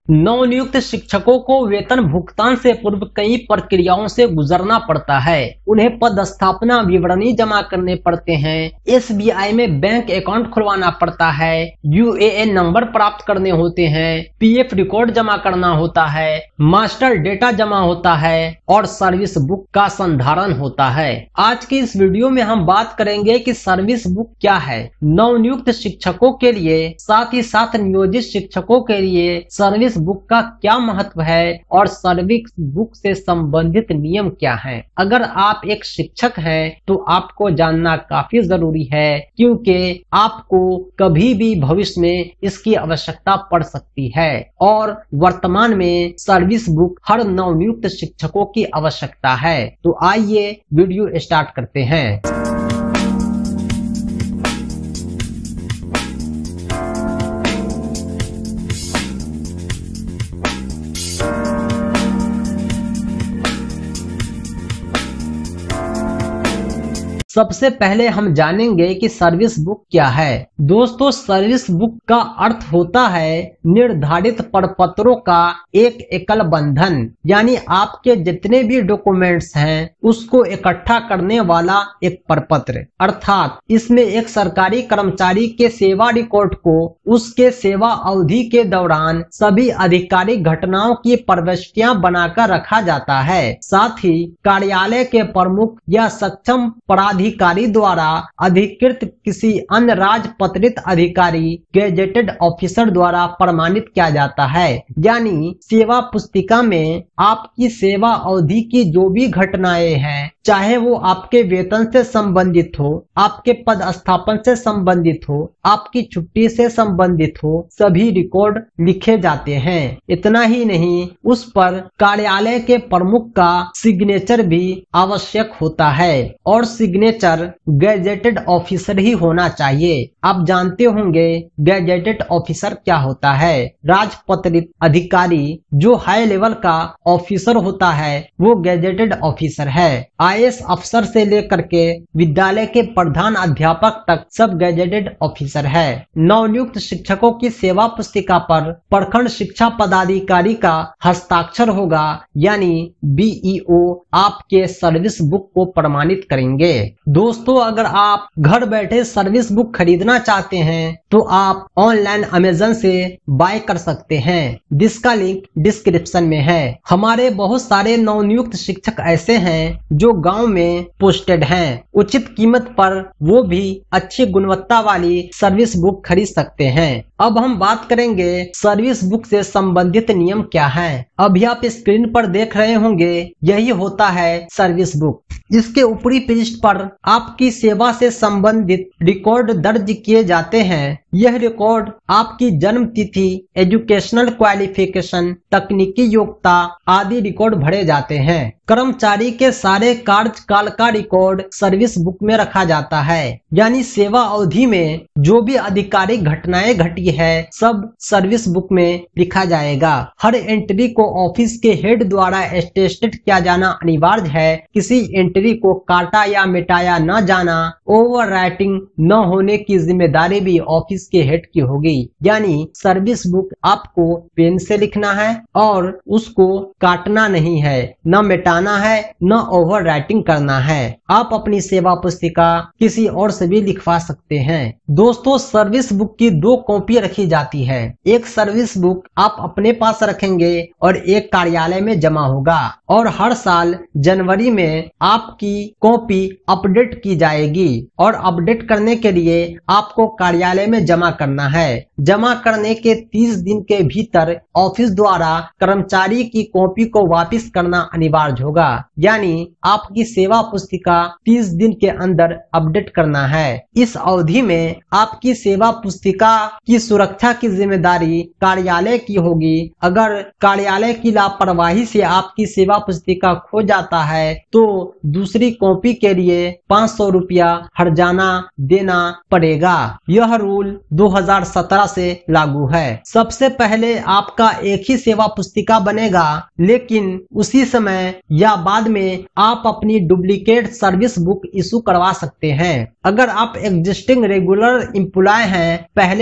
नवनियुक्त शिक्षकों को वेतन भुगतान से पूर्व कई प्रक्रियाओं से गुजरना पड़ता है। उन्हें पदस्थापना विवरणी जमा करने पड़ते हैं, एसबीआई में बैंक अकाउंट खुलवाना पड़ता है, यूएएन नंबर प्राप्त करने होते हैं, पीएफ रिकॉर्ड जमा करना होता है, मास्टर डेटा जमा होता है और सर्विस बुक का संधारण होता है। आज की इस वीडियो में हम बात करेंगे कि सर्विस बुक क्या है, नवनियुक्त शिक्षकों के लिए साथ ही साथ नियोजित शिक्षकों के लिए सर्विस बुक का क्या महत्व है और सर्विस बुक से संबंधित नियम क्या हैं। अगर आप एक शिक्षक हैं तो आपको जानना काफी जरूरी है, क्योंकि आपको कभी भी भविष्य में इसकी आवश्यकता पड़ सकती है और वर्तमान में सर्विस बुक हर नवनियुक्त शिक्षकों की आवश्यकता है। तो आइए वीडियो स्टार्ट करते हैं। सबसे पहले हम जानेंगे कि सर्विस बुक क्या है। दोस्तों, सर्विस बुक का अर्थ होता है निर्धारित प्रपत्रों का एक एकल बंधन, यानी आपके जितने भी डॉक्यूमेंट्स हैं उसको इकट्ठा करने वाला एक प्रपत्र। अर्थात इसमें एक सरकारी कर्मचारी के सेवा रिकॉर्ड को उसके सेवा अवधि के दौरान सभी आधिकारिक घटनाओं की प्रविष्टियां बनाकर रखा जाता है। साथ ही कार्यालय के प्रमुख या सक्षम पदाधिकारी द्वारा अधिकृत किसी अन्य राजपत्रित अधिकारी गेजेटेड ऑफिसर द्वारा प्रमाणित किया जाता है। यानी सेवा पुस्तिका में आपकी सेवा अवधि की जो भी घटनाएं हैं, चाहे वो आपके वेतन से संबंधित हो, आपके पदस्थापन से संबंधित हो, आपकी छुट्टी से संबंधित हो, सभी रिकॉर्ड लिखे जाते हैं। इतना ही नहीं, उस पर कार्यालय के प्रमुख का सिग्नेचर भी आवश्यक होता है और सिग्नेचर गैजेटेड ऑफिसर ही होना चाहिए। आप जानते होंगे गैजेटेड ऑफिसर क्या होता है। राजपत्रित अधिकारी जो हाई लेवल का ऑफिसर होता है वो गैजेटेड ऑफिसर है। आईएएस अफसर से लेकर के विद्यालय के प्रधान अध्यापक तक सब गैजेटेड ऑफिसर है। नवनियुक्त शिक्षकों की सेवा पुस्तिका पर प्रखंड शिक्षा पदाधिकारी का हस्ताक्षर होगा, यानी बीईओ आपके सर्विस बुक को प्रमाणित करेंगे। दोस्तों, अगर आप घर बैठे सर्विस बुक खरीदना चाहते हैं तो आप ऑनलाइन अमेज़न से बाय कर सकते हैं, जिसका लिंक डिस्क्रिप्शन में है। हमारे बहुत सारे नवनियुक्त शिक्षक ऐसे हैं जो गांव में पोस्टेड हैं। उचित कीमत पर वो भी अच्छी गुणवत्ता वाली सर्विस बुक खरीद सकते हैं। अब हम बात करेंगे सर्विस बुक से संबंधित नियम क्या हैं। अभी आप स्क्रीन पर देख रहे होंगे, यही होता है सर्विस बुक। इसके ऊपरी पृष्ठ पर आपकी सेवा से संबंधित रिकॉर्ड दर्ज किए जाते हैं। यह रिकॉर्ड आपकी जन्म तिथि, एजुकेशनल क्वालिफिकेशन, तकनीकी योग्यता आदि रिकॉर्ड भरे जाते हैं। कर्मचारी के सारे कार्यकाल का रिकॉर्ड सर्विस बुक में रखा जाता है, यानी सेवा अवधि में जो भी आधिकारिक घटनाएं घटी है सब सर्विस बुक में लिखा जाएगा। हर एंट्री को ऑफिस के हेड द्वारा अटेस्टेड किया जाना अनिवार्य है। किसी एंट्री को काटा या मिटाया न जाना, ओवर राइटिंग न होने की जिम्मेदारी भी ऑफिस के हेड की होगी। यानी सर्विस बुक आपको पेन से लिखना है और उसको काटना नहीं है, न मिटाना है, न ओवर राइटिंग करना है। आप अपनी सेवा पुस्तिका किसी और से भी लिखवा सकते हैं। दोस्तों, सर्विस बुक की दो कॉपी रखी जाती है। एक सर्विस बुक आप अपने पास रखेंगे और एक कार्यालय में जमा होगा और हर साल जनवरी में आपकी कॉपी अपडेट की जाएगी और अपडेट करने के लिए आपको कार्यालय में जमा करना है। जमा करने के 30 दिन के भीतर ऑफिस द्वारा कर्मचारी की कॉपी को वापस करना अनिवार्य होगा। यानी आपकी सेवा पुस्तिका 30 दिन के अंदर अपडेट करना है। इस अवधि में आपकी सेवा पुस्तिका की सुरक्षा की जिम्मेदारी कार्यालय की होगी। अगर कार्यालय की लापरवाही से आपकी सेवा पुस्तिका खो जाता है तो दूसरी कॉपी के लिए 500 रुपया हर्जाना देना पड़ेगा। यह रूल 2017 से लागू है। सबसे पहले आपका एक ही सेवा पुस्तिका बनेगा, लेकिन उसी समय या बाद में आप अपनी डुप्लीकेट सर्विस बुक इशू करवा सकते हैं। अगर आप एग्जिस्टिंग रेगुलर एम्प्लॉय हैं, पहले से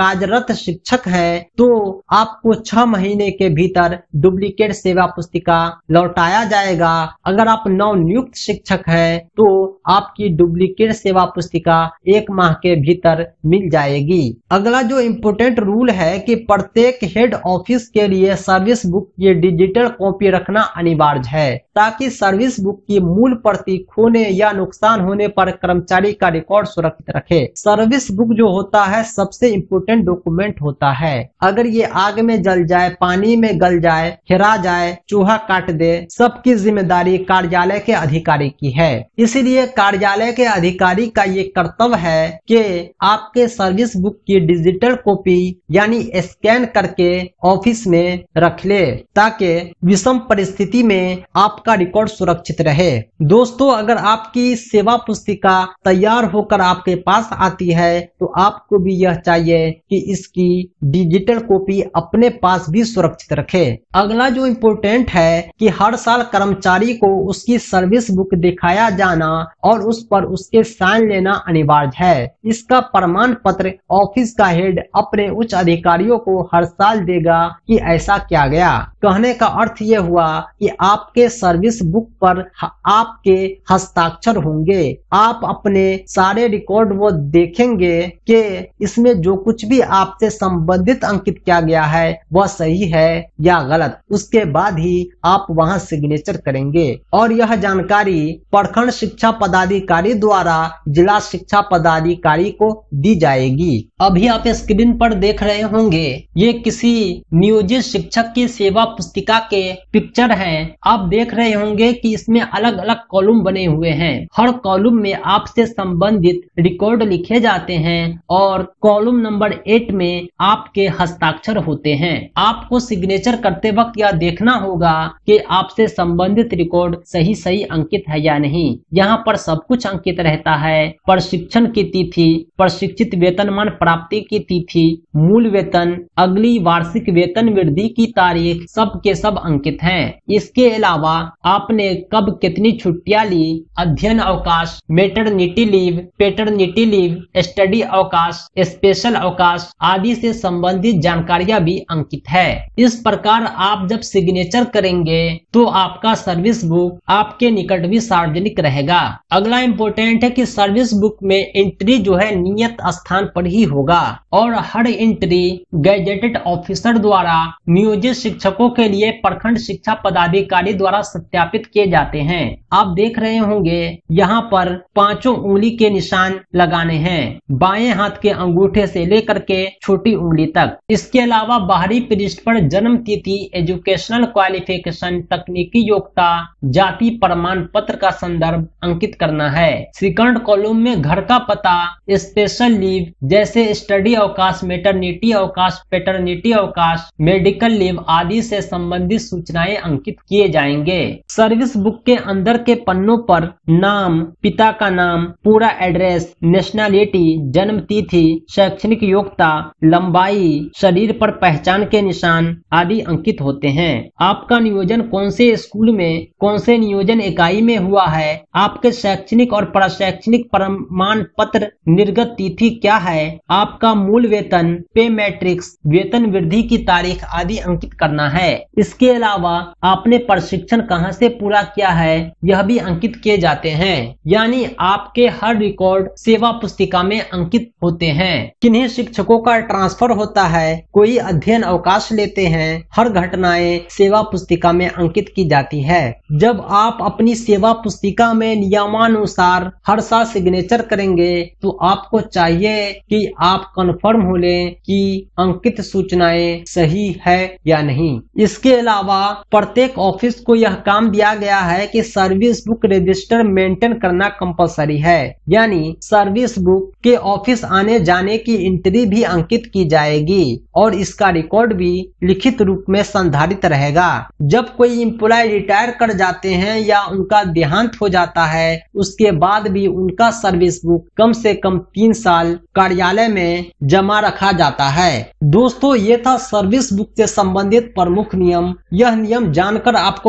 कार्यरत शिक्षक हैं तो आपको 6 महीने के भीतर डुप्लीकेट सेवा पुस्तिका लौटाया जाएगा। अगर आप नवनियुक्त शिक्षक हैं तो आपकी डुप्लीकेट सेवा पुस्तिका 1 माह के भीतर मिल जाएगी। अगला जो इम्पोर्टेंट रूल है कि प्रत्येक हेड ऑफिस के लिए सर्विस बुक की डिजिटल कॉपी रखना अनिवार्य है, ताकि सर्विस बुक की मूल प्रति खोने या नुकसान होने पर कर्मचारी का रिकॉर्ड सुरक्षित रखे। सर्विस बुक जो होता है सबसे इम्पोर्टेंट डॉक्यूमेंट होता है। अगर ये आग में जल जाए, पानी में गल जाए, हेरा जाए, चूहा काट दे, सबकी जिम्मेदारी कार्यालय के अधिकारी की है। इसीलिए कार्यालय के अधिकारी का ये कर्तव्य है कि आपके सर्विस बुक की डिजिटल कॉपी यानी स्कैन करके ऑफिस में रख ले, ताकि विषम परिस्थिति में आपका रिकॉर्ड सुरक्षित रहे। दोस्तों, अगर आपकी सेवा पुस्तिका तैयार होकर आपके पास आती है तो आपको भी यह चाहिए कि इसकी डिजिटल कॉपी अपने पास भी सुरक्षित रखे। अगला जो इम्पोर्टेंट है कि हर साल कर्मचारी को उसकी सर्विस बुक दिखाया जाना और उस पर उसके साइन लेना अनिवार्य है। इसका प्रमाण पत्र ऑफिस का हेड अपने उच्च अधिकारियों को हर साल देगा कि ऐसा किया गया। कहने का अर्थ ये हुआ कि आपके सर्विस बुक पर आपके हस्ताक्षर होंगे। आप अपने सारे रिकॉर्ड वो देखेंगे कि इसमें जो कुछ भी आपसे संबंधित अंकित किया गया है वह सही है या गलत। उसके बाद ही आप वहां सिग्नेचर करेंगे और यह जानकारी प्रखंड शिक्षा पदाधिकारी द्वारा जिला शिक्षा पदाधिकारी को दी जाएगी। अभी आप स्क्रीन पर देख रहे होंगे ये किसी नियोजित शिक्षक की सेवा पुस्तिका के पिक्चर हैं। आप देख रहे होंगे कि इसमें अलग अलग कॉलम बने हुए हैं। हर कॉलम में आपसे संबंधित रिकॉर्ड लिखे जाते हैं और कॉलम नंबर 8 में आपके हस्ताक्षर होते हैं। आपको सिग्नेचर करते वक्त यह देखना होगा कि आपसे संबंधित रिकॉर्ड सही अंकित है या नहीं। यहाँ पर सब कुछ अंकित रहता है। प्रशिक्षण की तिथि, प्रशिक्षित वेतनमान प्राप्ति की तिथि, मूल वेतन, अगली वार्षिक वेतन वृद्धि की तारीख, सब के सब अंकित हैं। इसके अलावा आपने कब कितनी छुट्टियां ली, अध्ययन अवकाश, maternity leave, paternity leave, study अवकाश, स्पेशल अवकाश आदि से संबंधित जानकारियां भी अंकित है। इस प्रकार आप जब सिग्नेचर करेंगे तो आपका सर्विस बुक आपके निकट भी सार्वजनिक रहेगा। अगला इम्पोर्टेंट है कि सर्विस बुक में एंट्री जो है नियत स्थान पर ही होगा और हर एंट्री गैजेटेड ऑफिसर द्वारा नियोजित शिक्षकों के लिए प्रखंड शिक्षा पदाधिकारी द्वारा सत्यापित किए जाते हैं। आप देख रहे होंगे यहाँ पर 5 उंगली के निशान लगाने हैं, बाएं हाथ के अंगूठे से लेकर के छोटी उंगली तक। इसके अलावा बाहरी पृष्ठ पर जन्म तिथि, एजुकेशनल क्वालिफिकेशन, तकनीकी योग्यता, जाति प्रमाण पत्र का संदर्भ अंकित करना है। सेकंड कॉलम में घर का पता, स्पेशल लीव जैसे स्टडी अवकाश, मैटरनिटी अवकाश, पैटर्निटी अवकाश, मेडिकल लीव आदि से संबंधित सूचनाएं अंकित किए जाएंगे। सर्विस बुक के अंदर के पन्नों पर नाम, पिता का नाम, पूरा एड्रेस, नेशनलिटी, जन्म तिथि, शैक्षणिक योग्यता, लंबाई, शरीर पर पहचान के निशान आदि अंकित होते हैं। आपका नियोजन कौन से स्कूल में, कौन से नियोजन इकाई में हुआ है, आपके शैक्षणिक और प्रशैक्षणिक प्रमाण पत्र निर्गत तिथि क्या है, आपका मूल वेतन, पे मैट्रिक्स, वेतन वृद्धि की तारीख आदि अंकित करना है। इसके अलावा आपने प्रशिक्षण कहां से पूरा किया है यह भी अंकित किए जाते हैं। यानी आपके हर रिकॉर्ड सेवा पुस्तिका में अंकित होते हैं। किन्हीं शिक्षकों का ट्रांसफर होता है, कोई अध्ययन अवकाश लेते हैं, हर घटनाएं सेवा पुस्तिका में अंकित की जाती है। जब आप अपनी सेवा पुस्तिका में नियमानुसार हर साल सिग्नेचर करेंगे तो आपको चाहिए कि आप कंफर्म हो लें कि अंकित सूचनाएं सही है या नहीं। इसके अलावा प्रत्येक ऑफिस को यह काम दिया गया है कि सर्विस बुक रजिस्टर मेंटेन करना कंपलसरी है। यानी सर्विस बुक के ऑफिस आने जाने की एंट्री भी अंकित की जाएगी और इसका रिकॉर्ड भी लिखित रूप में संधारित रहेगा। जब कोई एम्प्लॉय रिटायर कर जाते हैं या उनका देहांत हो जाता है उसके बाद भी उनका सर्विस बुक कम से कम 3 साल कार्यालय में जमा रखा जाता है। दोस्तों, ये था सर्विस बुक से संबंधित प्रमुख नियम। यह नियम जानकर आपको कैसा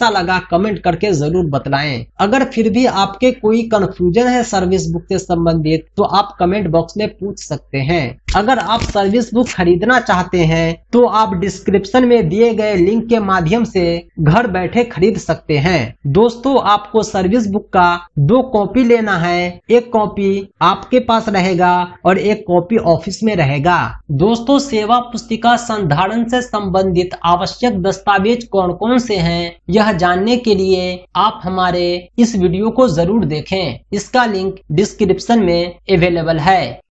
कैसा लगा कमेंट करके जरूर बतलाएं। अगर फिर भी आपके कोई कंफ्यूजन है सर्विस बुक से संबंधित तो आप कमेंट बॉक्स में पूछ सकते हैं। अगर आप सर्विस बुक खरीदना चाहते हैं तो आप डिस्क्रिप्शन में दिए गए लिंक के माध्यम से घर बैठे खरीद सकते हैं। दोस्तों, आपको सर्विस बुक का 2 कॉपी लेना है। एक कॉपी आपके पास रहेगा और एक कॉपी ऑफिस में रहेगा। दोस्तों, सेवा पुस्तिका संधारण से संबंधित आवश्यक दस्तावेज कौन कौन से हैं, यह जानने के लिए आप हमारे इस वीडियो को जरूर देखें। इसका लिंक डिस्क्रिप्शन में अवेलेबल है।